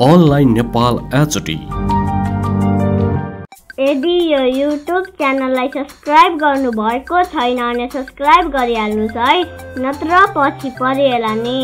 Online Nepal HD. यदि यो YouTube च्यानललाई सब्स्क्राइब गर्नु भएको छैन भने सब्स्क्राइब गरिहाल्नुस् है, नत्र पछि परिएला नि।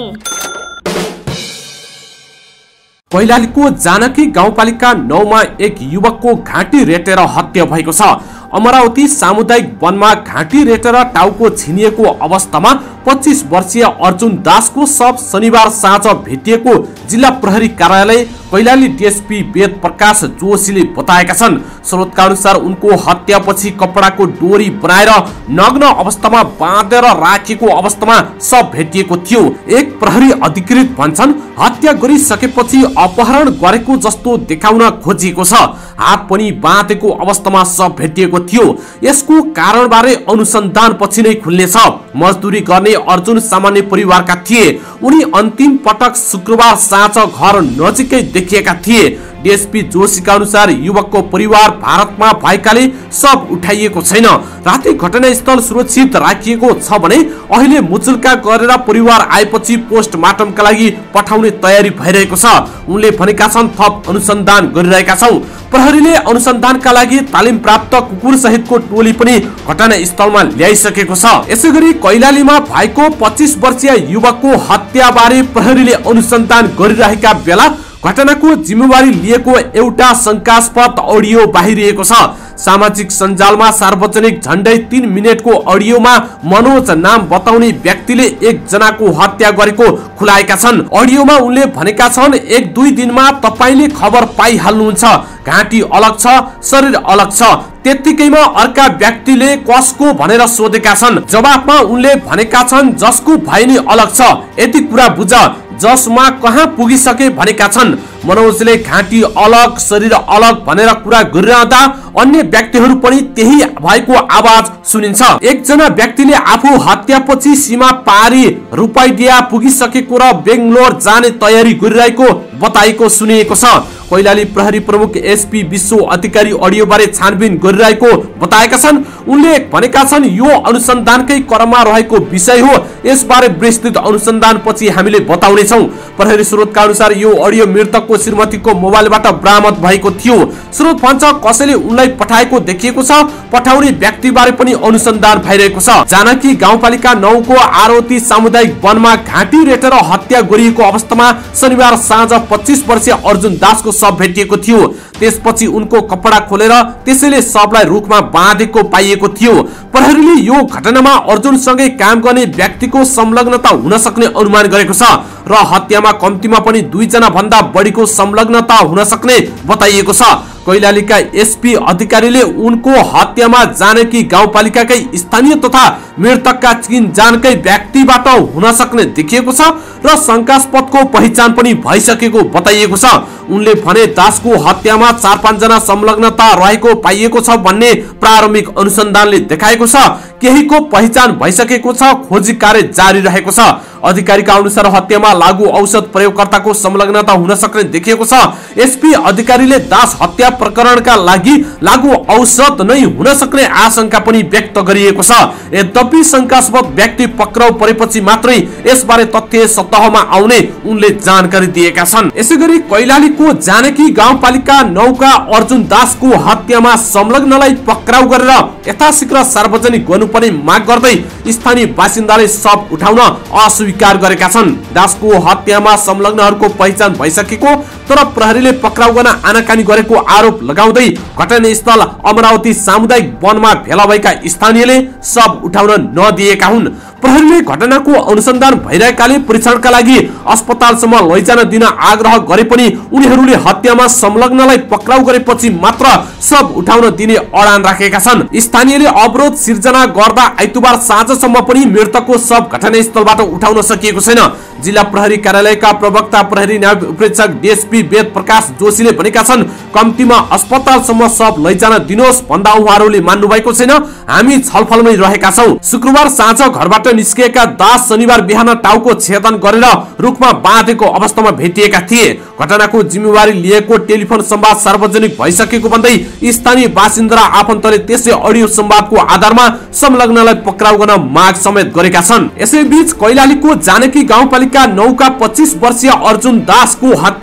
कैलालीको जानकी गाउँपालिका 9 मा एक युवकको घाँटी रेटेर हत्या भएको छ। अमरावती सामुदायिक वनमा घाँटी रेटेर टाउको छिनिएको अवस्थामा 25 वर्षीय अर्जुन दासको शव शनिबार साँझ भेटिएको जिल्ला प्रहरी कार्यालय कैलाली डीएसपी वेद प्रकाश जोशीले बताएका छन्। स्रोतका अनुसार उनको हत्यापछि कपडाको डोरी बनाएर नग्न अवस्थामा बाँधेर राखेको अवस्थामा शव भेटिएको थियो। एक प्रहरी अधिकृत भन्छन् हत्या गरिसकेपछि अपहरण गरेको जस्तो देखाउन खोजिएको छ। हात पनि बाँधेको अवस्थामा शव भेटिएको थियो। यसको कारणबारे अनुसन्धान पछि नै खुल्नेछ। मजदुरी गर्ने अर्जुन सामान्य परिवारका थिए। उनी अन्तिम पटक शुक्रबार साँझ घर नजिकै देखिएका थिए। डीएसपी जोशीका अनुसार युवकको परिवार भारतमा भएकाले शव उठाइएको छैन। राति घटनास्थल सुरक्षित राखिएको छ भने अहिले मुचुल्का गरेर परिवार आएपछि पोस्टमार्टमका लागि पठाउने तयारी भइरहेको छ। उनले भनेका छन् थप अनुसन्धान गरिरहेका छौं। प्रहरीले अनुसन्धानका लागि तालिम प्राप्त कुकुर सहितको टोली पनि घटनास्थलमा ल्याइसकेको छ। यसैगरी कैलालीमा भएको 25 वर्षीय युवकको हत्याबारे प्रहरीले अनुसन्धान गरिरहेका बेला घटनाको जिम्मेवारी लिएको एउटा शंकास्पद अडियो बाहिरिएको छ। सामाजिक सञ्जालमा सार्वजनिक झण्डै 3 मिनेटको अडियोमा मनोज नाम बताउने व्यक्तिले एक जनाको हत्या गरेको खुलाएका छन्। अडियोमा उनले भनेका छन् 1-2 दिनमा तपाईले खबर पाइहाल्नुहुन्छ। घाँटी अलग छ, शरीर अलग छ। त्यतिकैमा अर्का व्यक्तिले कसको भनेर सोधेका छन्। जवाफमा उनले भनेका छन् जसको भए नि अलग छ, यति कुरा बुझ। जसमा कहाँ पुगिसके भनेका छन्। मनोजले घाँटी अलग शरीर अलग भनेर कुरा गरिरहँदा अन्य व्यक्तिहरू पनि त्यही भएको आवाज सुनिन्छ। एकजना व्यक्तिले आफू हत्यापछि सीमा पारी रुपैडिया पुगिसकेको र बेंगलोर जाने तयारी गरिरहेको बताएको सुनिएको छ। कैलाली प्रहरी प्रमुख एसपी विश्व अधिकारी अडियो बारे छानबिन गरिरहेको बताएका छन्। उनले भनेका छन् यो अनुसन्धानकै क्रममा रहेको विषय हो। यसबारे विस्तृत अनुसन्धान पछि हामीले बताउने छौं। प्रहरी स्रोतका अनुसार यो अडियो मृतकको श्रीमतीको मोबाइलबाट बरामद भएको थियो। स्रोत भन्छ कसैले उनलाई पठाएको देखिएको छ। पठाउने व्यक्तिबारे पनि अनुसन्धान भइरहेको छ। जानकी गाउँपालिका 9 को आरवती सामुदायिक वनमा घाँटी रेटेर हत्या गरिएको अवस्थामा शनिबार साँझ 25 वर्षीय अर्जुन दासको शव भेटिएको थियो। त्यसपछि उनको कपडा खोलेर त्यसैले शवलाई रुखमा बाँधेको पाइएको थियो। प्रहरीले यो घटनामा अर्जुनसँगै काम गर्ने व्यक्तिको संलग्नता हुन सक्ने अनुमान गरेको छ र हत्यामा कम्तीमा पनि 2 जना भन्दा बढीको संलग्नता हुन सक्ने बताइएको छ। कैलालीका एसपी अधिकारीले उनको हत्यामा जानकी गाउँपालिकाकै स्थानीय तथा मृतकका चिन जानकै व्यक्तिबाट हुन सक्ने देखिएको छ र शंकास्पदको पहिचान पनि भइसकेको बताइएको छ। उनले भने दासको हत्यामा 4-5 जना संलग्नता रहेको पाइएको छ भन्ने प्रारम्भिक अनुसन्धानले देखाएको छ। केहीको पहिचान भइसकेको छ। खोजी कार्य जारी रहेको छ। अधिकारीका अनुसार हत्यामा लागू औषध प्रयोगकर्ताको संलग्नता हुन सक्ने देखिएको छ। एसपी अधिकारीले दास हत्या प्रकरणका लागि लागू औषध नै हुन सक्ने आशंका पनि व्यक्त गरिएको छ। यद्यपि शंकास्पद व्यक्ति पक्राउ परेपछि मात्रै यसबारे तथ्य सतहमा आउने उनले जानकारी दिएका छन्। यसैगरी कैलालीको जानकी गाउँपालिका 9 का अर्जुन दासको हत्यामा संलग्नलाई पक्राउ गरेर यथाशीघ्र सार्वजनिक गर्नुपर्ने माग गर्दै स्थानीय बासिन्दाले शव उठाउन अस्वीकार गरेका छन्। दासको हत्यामा संलग्नहरूको पहिचान भइसकेको तर प्रहरीले पक्राउ गर्न आनाकानी गरेको आरोप लगाउँदै घटनास्थल अमरावती सामुदायिक वनमा भेला भएका स्थानीयले शव उठाउन नदिएका हुन्। प्रहरीले घटनाको अनुसन्धान भइरहेकाले परीक्षणका लागि अस्पतालसम्म लैजान दिन आग्रह गरे पनि उनीहरूले हत्यामा संलग्नलाई पक्राउ गरेपछि मात्र शव उठाउन दिने अडान राखेका छन्। स्थानीयले अवरोध सिर्जना गर्दा आइतबार साँझसम्म पनि मृतकको शव घटनास्थलबाट उठाउन सकिएको छैन। जिल्ला प्रहरी कार्यालयका प्रवक्ता प्रहरी न्याय उपरीक्षक डीएसपी वेद प्रकाश जोशीले भनेका छन् कम्तीमा अस्पतालसम्म शव लैजान दिनुहोस् भन्दा उहाँहरूले मान्नु भएको छैन। हामी छलफलमै रहेका छौं। शुक्रबार साँझ घरबाट निस्किएका दास शनिबार बिहान टाउको छेदन गरेर रुखमा बाँधेको अवस्थामा भेटिएका थिए। घटनाको जिम्मेवारी लिएको टेलिफोन संवाद सार्वजनिक भइसकेको भन्दै स्थानीय बासिन्दा र आफन्तले त्यसै अडियो संवादको आधारमा संलग्नलाई पक्राउ गर्न माग समेत गरेका छन्। यसैबीच कैलालीको जानकी गाउँपालिका 9 का 25 वर्षीय अर्जुन दासको हत्यामा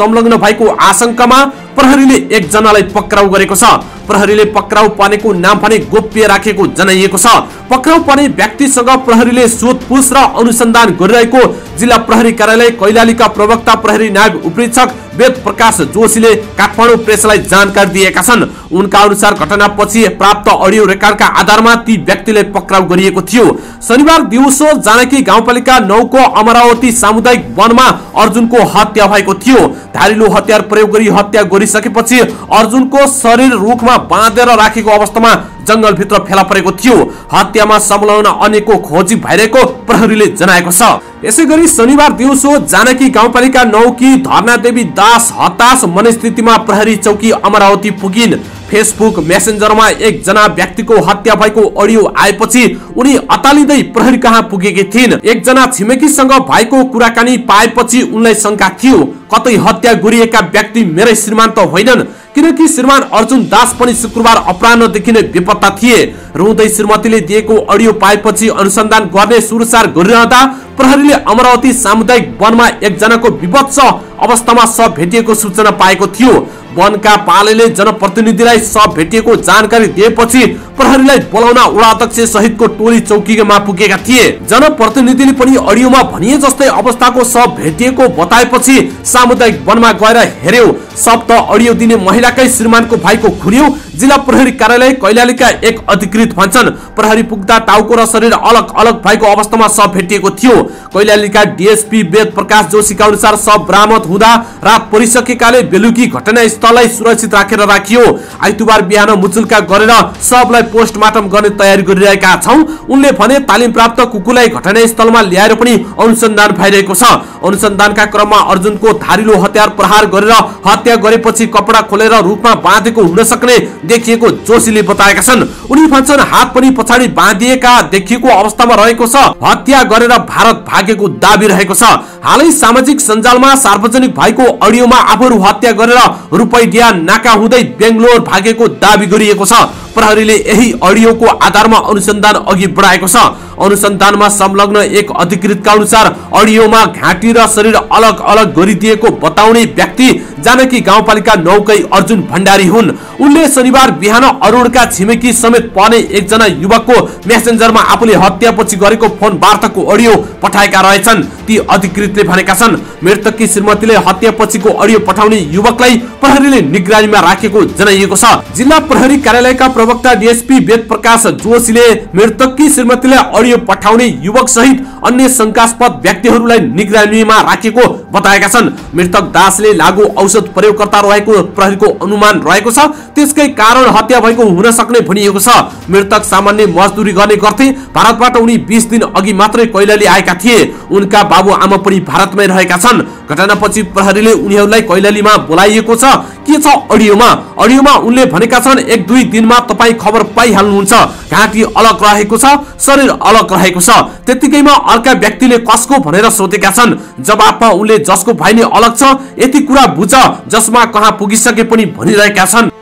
संलग्न भएको आशंकामा प्रहरीले एकजनालाई पक्राउ गरेको छ। प्रहरीले पक्राउ पर्नेको नाम भने गोप्य राखेको जनाइएको छ। पक्राउ पर्ने व्यक्तिसँग प्रहरीले सोधपुछ र अनुसन्धान गरिरहेको जिल्ला प्रहरी कार्यालय कैलालीका प्रवक्ता प्रहरी नायब उपरीक्षक वेद प्रकाश जोशीले काठमाडौँ प्रेसलाई जानकारी दिएका छन्। उनका अनुसार घटनापछि प्राप्त अडियो रेकर्डका आधारमा ती व्यक्तिलाई पक्राउ गरिएको थियो। शनिबार दिउँसो जानकी गाउँपालिका 9 को अमरावती सामुदायिक वनमा अर्जुनको हत्या भएको थियो। धारिलो हतियार प्रयोग गरी हत्या गरिसकेपछि अर्जुनको शरीर रुखमा बाँधेर राखेको अवस्थामा जंगलभित्र फेला परेको थियो। हत्यामा संलग्न अन्यको खोजी भइरहेको प्रहरीले जनाएको छ। यसैगरी शनिबार दिउँसो जानकी गाउँपालिका 9 की धर्नादेवी दास हताश मनस्थितिमा प्रहरी चौकी अमरावती पुगिन्। फेसबुक मेसेन्जरमा एकजना व्यक्तिको हत्या भएको अडियो आएपछि उनी अतालिँदै प्रहरी कहाँ पुगेकी थिइन्। एकजना छिमेकीसँग भएको कुराकानी पाएपछि उनलाई शंका थियो, कतै हत्या गरिएका व्यक्ति मेरै श्रीमान त होइनन्, किनकि श्रीमान अर्जुन दास पनि शुक्रबार अपराह्नदेखि नै बेपत्ता थिए। रुँदै श्रीमतीले दिएको अडियो पाएपछि अनुसन्धान गर्ने सुरसार गरिरहँदा प्रहरीले अमरावती सामुदायिक वनमा एकजनाको विभत्स अवस्थामा शव भेटिएको सूचना पाएको थियो। वनका पालेले जनप्रतिनिधिलाई शव भेटिएको जानकारी दिएपछि प्रहरीलाई बोलाउन वडाध्यक्ष सहितको टोली चौकीमा पुगेका थिए। जनप्रतिनिधिले पनि अडियोमा भनिए जस्तै अवस्थाको शव भेटिएको बताएपछि सामुदायिक वनमा गएर हेर्यो। शव त अडियो दिने महिलाकै श्रीमानको भाइको खुल्यो। जिल्ला प्रहरी कार्यालय कैलालीका एक अधिकृत भन्छन्, प्रहरी पुग्दा टाउको र शरीर अलग अलग भएको अवस्थामा शव भेटिएको थियो। कैलालीका डीएसपी वेद प्रकाश जोशीका अनुसार शव बरामद हुँदा रात परिसकेकाले बेलुकी घटनास्थललाई सुरक्षित राखेर राखियो। आइतबार बिहान मुचुल्का गरेर शवलाई पोस्टमार्टम गर्ने तयारी गरिरहेका छौं। उनले भने तालिम प्राप्त कुकुरलाई घटनास्थलमा ल्याएर पनि अनुसन्धान भइरहेको छ। अनुसन्धानका क्रममा अर्जुनको धारिलो हतियार प्रहार गरेर हत्या गरेपछि कपडा खोलेर रुखमा बाँधेको हुन सक्ने देखिएको जोशीले बताएका छन्। उनी भन्छन्, हात पनि पछाडि बाँधिएका देखिएको अवस्थामा रहेको छ। हत्या गरेर भारत भागेको दाबी रहेको छ। हालै सामाजिक सञ्जालमा सार्वजनिक भएको अडियोमा आफूहरू हत्या गरेर रुपैयाँ नाका हुँदै बेंगलोर भागेको दाबी गरिएको छ। प्रहरीले यही अडियोको आधारमा अनुसन्धान अघि बढाएको छ। अनुसन्धानमा संलग्न एक अधिकृतका अनुसार अडियोमा घाँटी र शरीर अलग अलग गरिदिएको बताउने व्यक्ति जानकी गाउँपालिका 9 कै अर्जुन भण्डारी हुन्। उनले शनिबार बिहान अरुणका छिमेकी समेत पर्ने एकजना युवकको मेसेन्जरमा आफूले हत्यापछि गरेको फोन वार्ताको अडियो पठाएका रहेछन्। ती अधिकृतले भनेका छन्, मृतककी श्रीमतीले हत्यापछिको अडियो पठाउने युवकलाई प्रहरीले निगरानीमा राखेको जनाइएको छ। जिल्ला प्रहरी कार्यालयका प्रवक्ता डीएसपी वेद प्रकाश जोशीले मृतककी श्रीमतीले अडियो पठाउने युवक सहित अन्य शंकास्पद व्यक्तिहरूलाई निगरानीमा राखेको बताएका छन्। मृतक दासले लागू औषध प्रयोगकर्ता रहेको प्रहरीको अनुमान रहेको छ। त्यसकै कारण हत्या भएको हुन सक्ने भनिएको छ। मृतक सामान्य मजदुरी गर्ने गर्थे। भारतबाट उनी 20 दिन अघि मात्रै कैलाली आएका थिए। उनका बाबु आमा पनि भारतमै रहेका छन्। घटनापछि प्रहरीले उनीहरूलाई कैलालीमा बोलाइएको छ। के छ अडियोमा? अडियोमा उनले भनेका छन्, 1-2 दिनमा तपाई खबर पाइहाल्नुहुन्छ। घाँटी अलग रहेको छ, शरीर अलग रहेको छ। त्यतिकैमा अर्का व्यक्तिले कसको भनेर सोधेका छन्। जवाफमा उनले जसको भाइ नै अलग छ, यति कुरा बुझ, जसमा कहाँ पुगिसके पनि भनिरहेका छन्।